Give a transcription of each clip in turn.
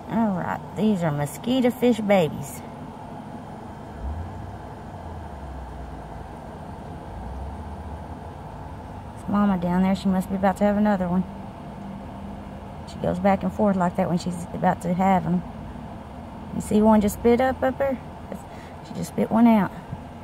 Alright, these are mosquito fish babies. It's Mama down there. She must be about to have another one. She goes back and forth like that when she's about to have them. You see one just spit up there? She just spit one out.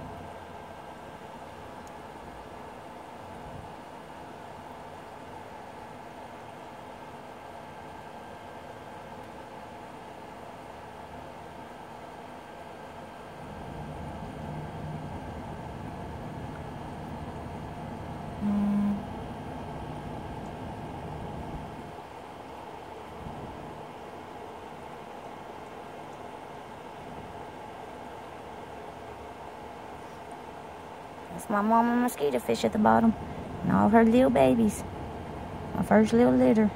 That's my mama mosquito fish at the bottom. And all her little babies. My first little litter.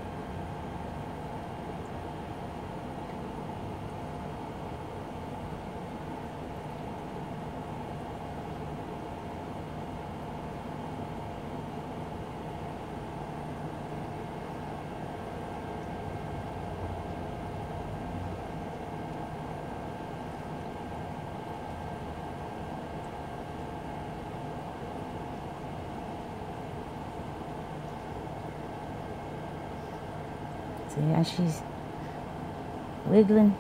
See how she's wiggling.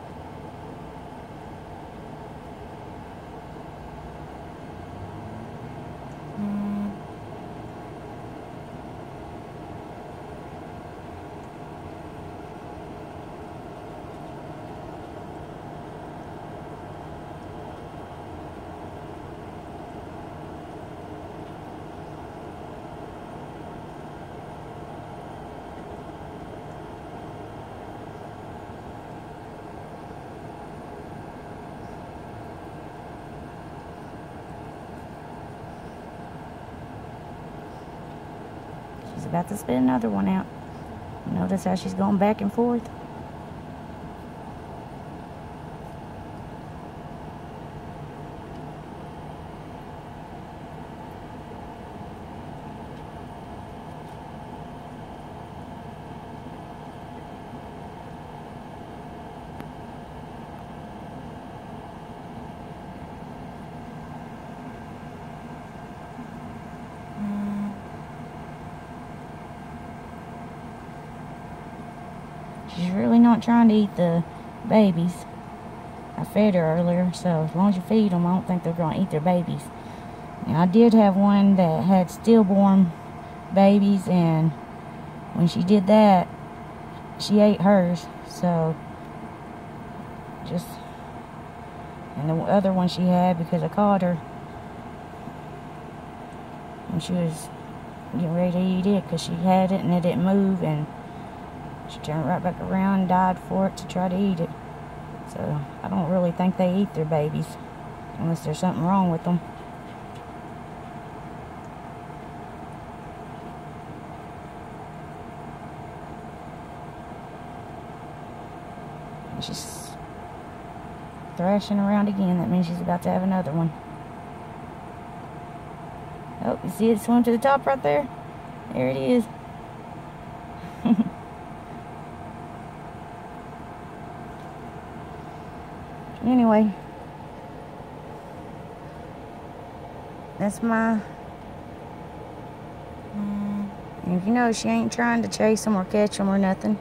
She's about to spit another one out. Notice how she's going back and forth. She's really not trying to eat the babies. I fed her earlier, so as long as you feed them, I don't think they're going to eat their babies. Now, I did have one that had stillborn babies, and when she did that, she ate hers. So, and the other one she had, because I caught her when she was getting ready to eat it, because she had it and it didn't move, and she turned right back around and died for it to try to eat it. So, I don't really think they eat their babies, unless there's something wrong with them. She's thrashing around again. That means she's about to have another one. Oh, you see it swim to the top right there? There it is. Anyway, that's my, and you know, she ain't trying to chase them or catch them or nothing.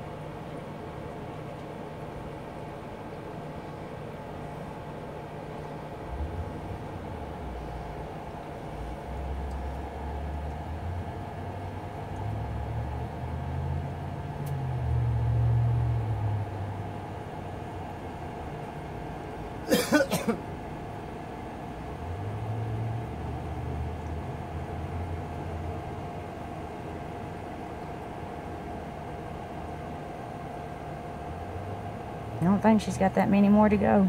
I don't think she's got that many more to go.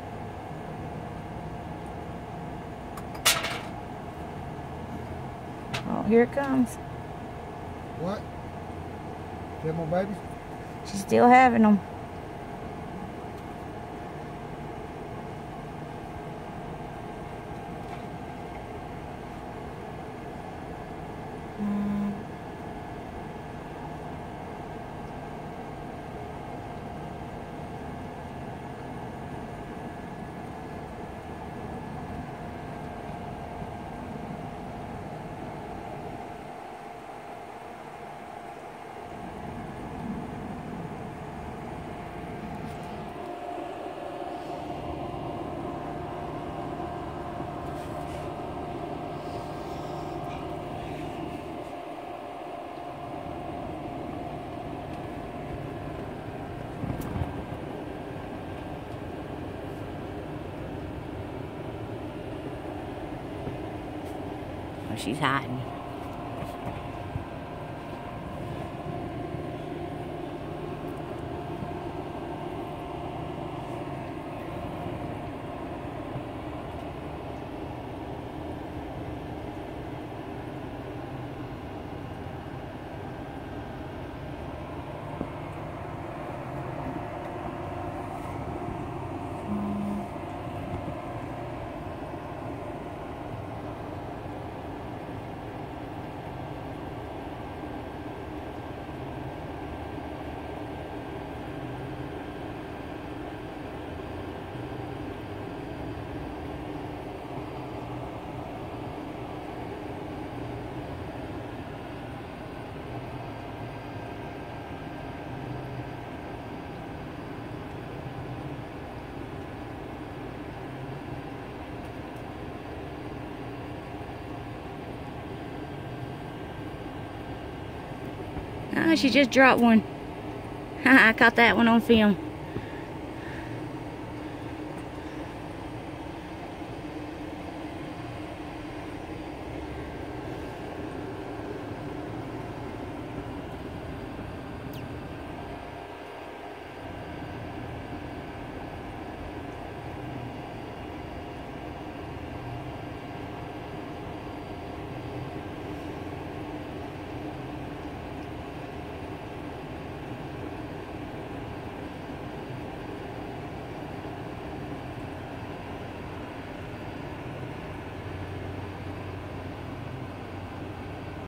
Oh, here it comes. What? You have more babies? She's still having them. she's hiding. Oh, she just dropped one. I caught that one on film.